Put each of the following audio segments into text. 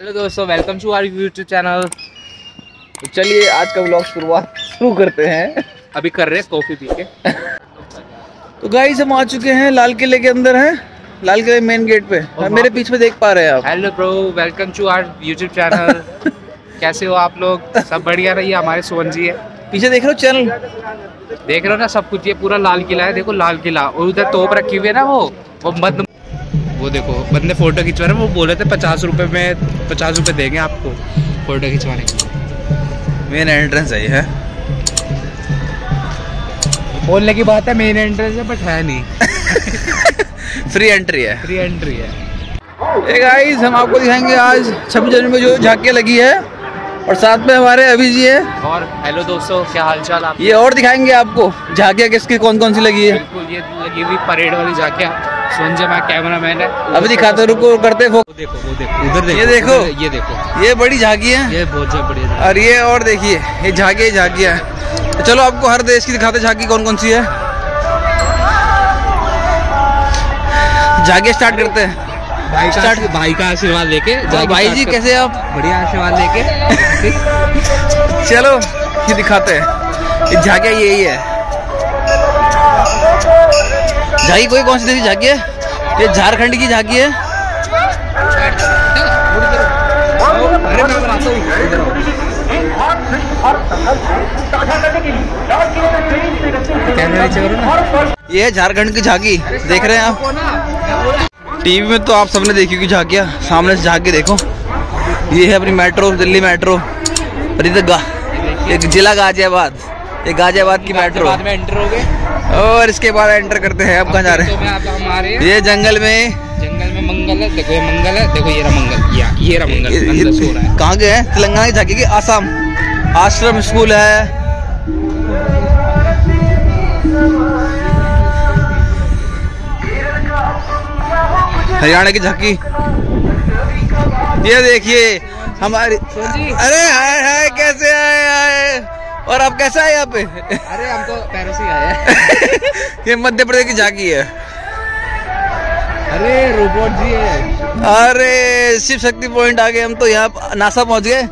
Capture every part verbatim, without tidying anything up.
Hello दोस्तों, welcome to our YouTube channel. तो चलिए आज का व्लॉग शुरुआत शुरू करते हैं। अभी कर रहे हैं कॉफी पी के। तो गाइस हम आ चुके हैं, लाल किले के अंदर हैं, लाल किले मेन गेट पे। और मेरे पीछे में देख पा रहे हैं आप। Hello bro, welcome to our YouTube channel. कैसे हो आप लोग? सब बढ़िया रहिए। हमारे सोहन जी है, पीछे देख रहे हो चैनल, देख रहे हो ना सब कुछ। ये पूरा लाल किला है, देखो लाल किला। और उधर तोप रखी हुई है ना, वो वो बंद, वो देखो बंदे फोटो खिंचवा रहे हैं। वो बोले थे पचास रुपए में पचास रुपए देंगे आपको फोटो खिंचवाने के। मेन एंट्रेंस है ये है। बोलने की बात है, मेन एंट्रेंस है बट है नहीं। फ्री एंट्री है, फ्री एंट्री है। ए गाइस हम आपको दिखाएंगे आज छब्बीस जनवरी में जो झांकियाँ लगी है, और साथ में हमारे अभी जी है। और हेलो दोस्तों, क्या हालचाल आप? ये और दिखाएंगे आपको झांकियाँ किसकी कौन कौन सी लगी है। बिल्कुल, ये लगी हुई परेड वाली झांकियाँ। सोहन जी हमारा कैमरा मैन है। अभी दिखाते रुको, करते वो देखो वो देखो उधर देखो, ये देखो उधर, ये देखो ये बड़ी झांकी है, ये बहुत बढ़िया। और ये और देखिए ये झांकी झांकियाँ है। तो चलो आपको हर देश की दिखाते झांकी कौन कौन सी है। झांकियाँ स्टार्ट करते हैं। भाई का भाई का आशीर्वाद लेके। भाई जी कैसे आप? बढ़िया आशीर्वाद लेके। चलो ये दिखाते हैं। ये झांकियाँ यही है। झांकी कोई कौन सी देश की झांकी है? ये झारखंड की झांकी है। अरे मैं बनाता हूँ। ये है झारखंड की झांकी, देख रहे हैं आप। टीवी में तो आप सबने देखी होगी झांकियाँ, सामने से झांकी देखो। ये है अपनी मेट्रो, दिल्ली मेट्रो। और ये गा, एक जिला गाजियाबाद, ये गाजियाबाद की मेट्रो। बाद में एंटर हो गए, और इसके बाद एंटर करते हैं। अब कहाँ जा रहे हैं? ये जंगल में, जंगल में मंगल है। देखो ये मंगल है, देखो ये रहा मंगल, या ये रहा मंगल अंदर सो रहा है। कहाँ गए हैं? तेलंगाना की झांकी की आसाम आश्रम स्कूल है। हरियाणा की झांकी ये देखिए हमारी। अरे हाय हाय, कैसे आए आए? और आप कैसे आए यहाँ पे? अरे हम तो पैरों से आए हैं। ये मध्य प्रदेश की झांकी है। अरे रोबोट जी है। अरे शिव शक्ति पॉइंट आ गए हम तो, यहाँ नासा पहुँच गए।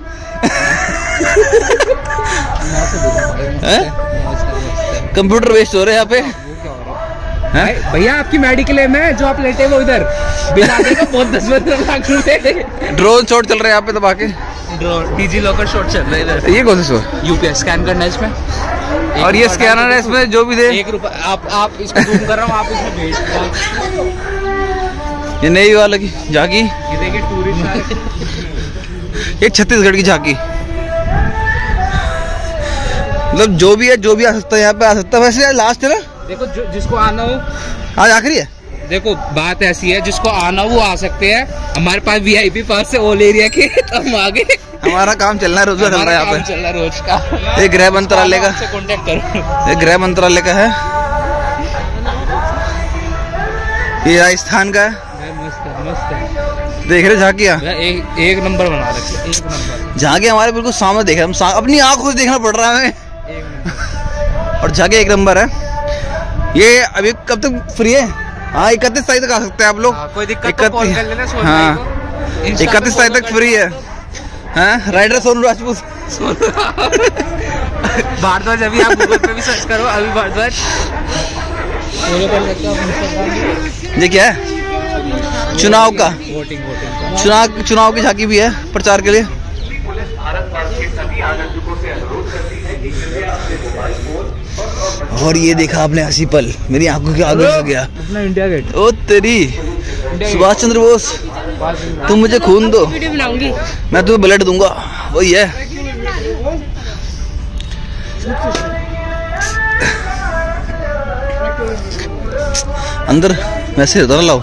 कंप्यूटर वेस्ट हो रहे हैं यहाँ पे। भैया आपकी मेडिकल में जो आप लेटे वो इधर बिना देगा बहुत दस लाख रुपए। ड्रोन शॉट चल रहे हैं यहाँ पे दबा के। ड्रोन डिजी लॉकर शॉट चल रहा है इधर। ये कौन सा शॉट? यूपीएस स्कैन करना है इसमें। और ये स्कैनर है, इसमें जो भी दे एक रुपए। आप आप इसको जूम कर रहा हूँ, आप इसमें भेज। ये नई वाला की झांकी, ये देखिए टूरिस्ट। ये छत्तीसगढ़ की झांकी। मतलब जो भी है, जो भी आ सकता है यहाँ पे आ सकता है। वैसे लास्ट है ना, देखो जो जिसको आना हो, आज आखिरी है। देखो बात ऐसी है, जिसको आना वो आ सकते हैं। हमारे पास वीआईपी पास से ऑल एरिया के, तो हम आगे। हमारा काम चल रहा है, रोज चल रहा है यहाँ पे, चल रहा है रोज का। ये गृह मंत्रालय का कांटेक्ट करो। ये गृह मंत्रालय का है। ये राजस्थान का है। मस्त है, मस्त है। देख रहे झांकियाँ, एक एक नंबर बना रखी है, एक नंबर। झांकियाँ हमारे बिल्कुल सामने देख रहे हैं, हम अपनी आंखों से देखना पड़ रहा है हमें। और झांकियाँ एक नंबर है। ये अभी कब तक फ्री है? हाँ इकतीस तारीख तक आ सकते हैं आप लोग। कोई दिक्कत तो कॉल कर लेना। हाँ इकतीस तारीख तक फ्री है। हाँ राइडर सोनू राजपूत। भारद्वाज, अभी आप गूगल पे भी सर्च करो, अभी भारद्वाज फॉलो कर सकते हो। ये क्या है? चुनाव का वोटिंग वोटिंग चुनाव चुनाव की झांकी भी है प्रचार के लिए। और ये देखा आपने हंसी पल मेरी आंखों के आगे हो गया। अपना इंडिया गेट। ओ तेरी, सुभाष चंद्र बोस, तुम मुझे खून दो मैं तुम्हें ब्लड दूंगा। वही है। अंदर वैसे उधर लाओ।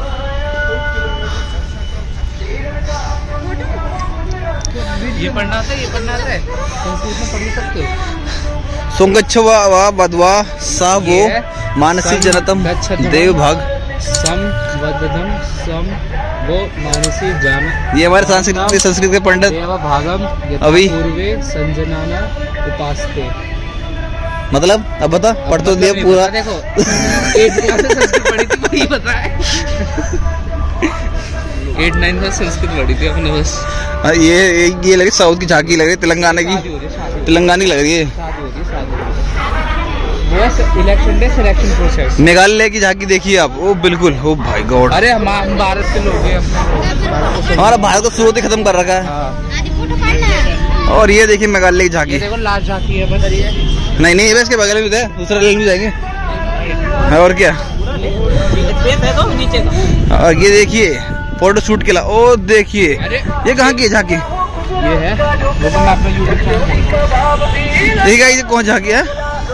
ये पढ़ना था, ये पढ़ना था, संस्कृत में पढ़ सकते हो। सोंगच्छवा वा बदवा सा वो मानसी जनतम देव भाग सम वदधम सम वो मानसी जान। ये हमारे संस्कृत संस्कृत के पंडित देव भागम अभी पूर्वे संजनाना उपासते। मतलब अब बता, पढ़ तो दिया पूरा। देखो एक क्लास से संस्कृत पढ़ी थी, वही पता है। एट नाइन में संस्कृत पढ़ी थी अपने बस। हाँ, ये ये लगे साउथ की झांकी लग रही है, तेलंगाना की, तेलंगानी लग रही है। Election day selection process. Meghalaya की झांकी देखिए आप, ओ बिल्कुल, ओ भाई गॉड। अरे हम भारत के लोग हैं, हमारा भारत को सूरत ही खत्म कर रखा है। और ये देखिए मेघालय की झांकी, देखो लाल झांकी है बस। नहीं नहीं इसके बगल में भी दूसरा रेल में जाएंगे और क्या। और ये देखिए फोटो शूट के ला, ओ देखिए ये कहाँ की है झांकी? ये है वो मैं अपना यूट्यूब चैनल देखिए ये कौन झांकी है?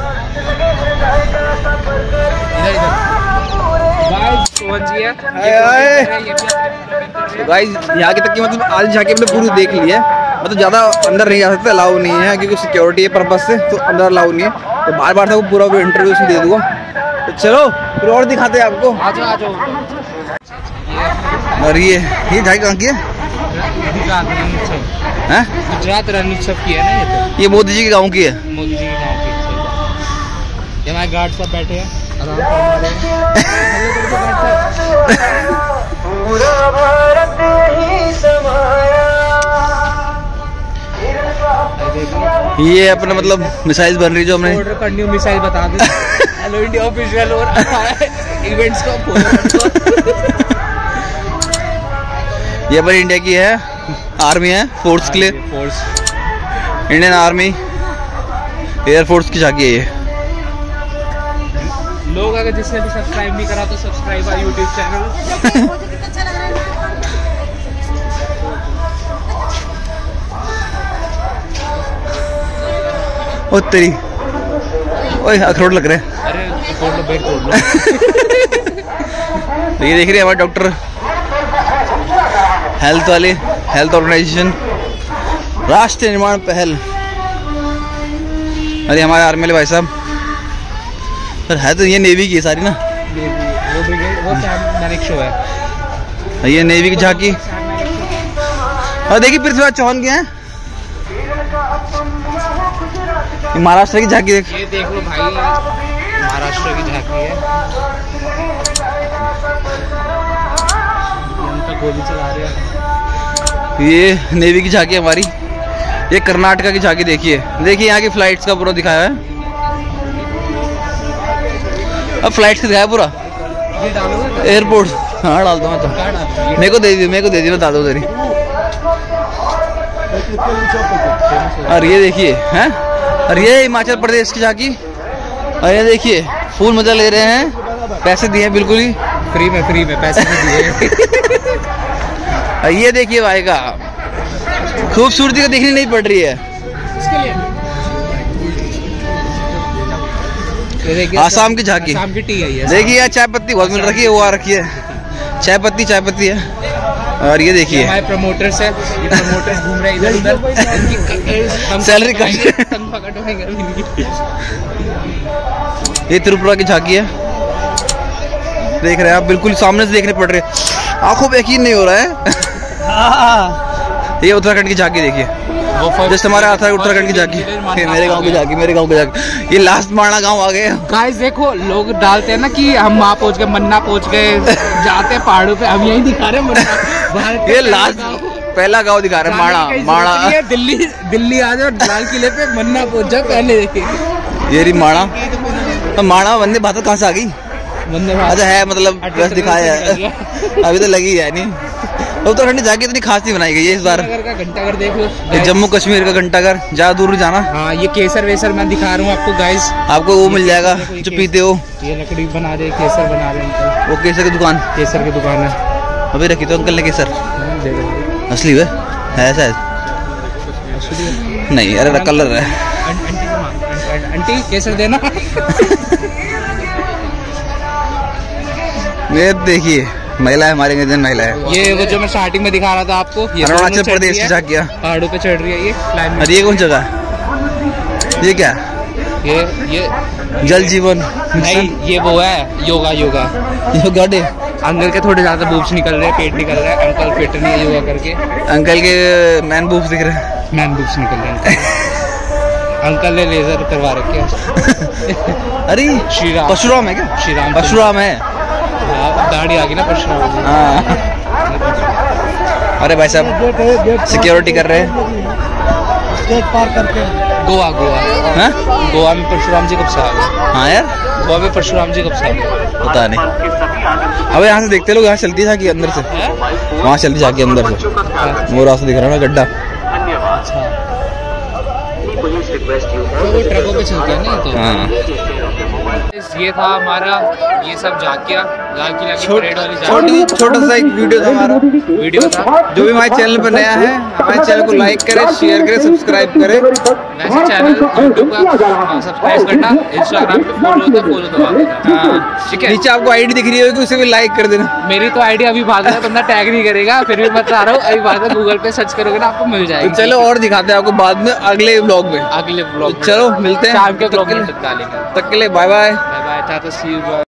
गाइस यहाँ की तक की मतलब आज झांकी हमने पूरी देख ली है, मतलब ज्यादा अंदर नहीं जा सकते, अलाउ नहीं है क्योंकि सिक्योरिटी पर्पज से, तो अंदर अलाउ नहीं है। तो बार बार था पूरा इंटरव्यू दे दूंगा। तो चलो फिर और दिखाते हैं आपको। आ जाओ आ जाओ। और ये ये झांकी कहाँ की है? गुजरात रणोत्सव की है ना ये तो। ये मोदी जी के गाँव की है। मोदी जी के गाँव की। ये हमारे गार्ड सब बैठे हैं आराम से। ये अपना मतलब मिसाइल बन रही जो हमने ऑर्डर करनी हो मिसाइल बता दे। हेलो इंडिया ऑफिशियल और इवेंट्स को ये पर इंडिया की है, आर्मी है, फोर्स के लिए, फोर्स इंडियन आर्मी एयरफोर्स की झांकी है ये। लोग अगर जिसने भी सब्सक्राइब नहीं करा तो सब्सक्राइब आर यूट्यूब चैनल। ओ तेरी, ओए अखरोट लग रहे हैं। अरे तोड़ लो बेट तोड़ लो। ये देख रहे हैं हमारे डॉक्टर हेल्थ वाले, हेल्थ ऑर्गेनाइजेशन, राष्ट्रीय निर्माण पहल। अरे हमारे आर्मी वाले भाई साहब, सर है तो ये नेवी की है सारी ना। वो ब्रिगेड वो सैनिक शो है। ये नेवी की झांकी। और देखिए पृथ्वीराज चौहान के हैं, महाराष्ट्र की झांकी देख। ये देख लो भाई, महाराष्ट्र की झांकी है। गोली चला रहे हैं। ये नेवी की झांकी हमारी। ये कर्नाटका की झांकी देखिए, देखिए यहाँ की फ्लाइट्स का पूरा दिखाया है। अब फ्लाइट्स का दिखाया पूरा, एयरपोर्ट। हाँ डाल दो मैं तो, मेरे को दे दी, मेरे को दे दी, बता दो तेरी। और ये देखिए हैं, और ये हिमाचल प्रदेश की झांकी। और ये देखिए फूल मजा ले रहे हैं, पैसे दिए बिल्कुल ही फ्री में, फ्री में पैसे नहीं दिए। ये देखिए भाई का खूबसूरती को देखनी नहीं पड़ रही है। आसाम की झांकी, आसाम की टी है ये। देखिए यार चाय पत्ती बहुत मिल रखी है, वो आ रखी है चाय पत्ती, चाय पत्ती है। और ये देखिए हमारे प्रमोटर्स है, ये प्रमोटर्स घूम रहे हैं इधर उधर, सैलरी कट। ये त्रिपुरा की झांकी है, देख रहे हैं आप, बिल्कुल सामने से देखने पड़ रहे हैं, आंखों पे यकीन नहीं हो रहा है। ये उत्तराखंड की झांकी देखिए, जस्ट हमारा आता है उत्तराखंड की झांकी। मेरे गांव की झांकी, मेरे गांव की झांकी। ये लास्ट माणा गांव आ गए। गाइस देखो लोग डालते हैं ना कि हम वहाँ पहुँच गए, मन्ना पहुँच गए, जाते हैं पहाड़ों पे, हम यही दिखा रहे हैं मन्ना। ये लास्ट पहला गांव दिखा रहे हैं, माणा माणा। दिल्ली दिल्ली आ जाओ, लाल किले पे मन्ना पहुँच जाओ पहले। ये रही माणा। माणा वंदे भारत कहाँ से आ गई? अच्छा है मतलब बस दिखाया है, अभी तो लगी है नहीं। उत्तराखंड जाके इतनी खास नहीं बनाई गई है इस बार। घंटाघर देख लो, जम्मू कश्मीर का घंटाघर, ज्यादा दूर जाना। हाँ ये केसर वेसर मैं दिखा रहा हूँ आपको गाइस, आपको वो मिल जाएगा जो पीते हो। ये लकड़ी बना रहे, केसर बना रहे अंकल। वो केसर की दुकान, केसर की दुकान है अभी रखी तो अंकल ने केसर। असली है है शायद, नहीं अरे कलर है। आंटी केसर देना। ये देखिए महिला है हमारे इंडियन महिला है। ये वो जो मैं स्टार्टिंग में दिखा रहा था आपको, अरुणाचल प्रदेश की झांकियाँ पहाड़ों पे चढ़ रही है ये। अरे ये कौन जगह? ये क्या? ये ये जल जीवन नहीं, ये वो है yoga. Yoga yoga day. Uncle के थोड़े ज्यादा बूब्स निकल रहे हैं, पेट निकल रहा है, अंकल फिट नहीं है योगा करके। अंकल के मैन बूब्स दिख रहे हैं, मैन बूब्स निकल रहे हैं। अंकल ने लेजर करवा रखे। अरे श्री राम, परशुराम है क्या? श्री राम परशुराम है, दाढ़ी आ गई ना परशुराम। हाँ अरे भाई साहब सिक्योरिटी कर रहे हैं। पार करके गोवा गोवा हाँ गोवा में परशुराम जी कब से आ गए? हाँ यार गोवा में परशुराम जी कब से आ गए? पता नहीं। अब यहाँ से देखते लोग, यहाँ चलती था कि अंदर से, वहाँ चलती जाके अंदर से, वो रास्ता दिख रहा है ना गड्ढा। तो वो ट्रकों पे चलते हैं ना तो। हाँ ये था हमारा ये सब झांकियाँ, लाल किला की परेड वाली छोटी छोटा सा एक वीडियो था हमारा। वीडियो था। जो भी हमारे चैनल पर नया है, हमारे चैनल को लाइक करें, शेयर करें, सब्सक्राइब करें। वैसे चैनल यूट्यूब का सब्सक्राइब करना, इंस्टाग्राम पे फॉलो होता है, फॉलो दबा देना। हाँ ठीक है। नीचे आपको आईडी दिख रही होगी, उसे भी लाइक कर देना। मेरी तो आईडी अभी भाग रहा है, बंदा टैग नहीं करेगा, फिर भी मैं बता रहा हूँ अभी बात है, गूगल पे सर्च करोगे ना आपको मिल तो जाएगी। चलो और दिखाते हैं आपको बाद में अगले ब्लॉग में। अगले ब्लॉग चलो मिलते हैं शाम के ब्लॉग में डालेंगे। तक के लिए bye bye. Bye bye, tata see you.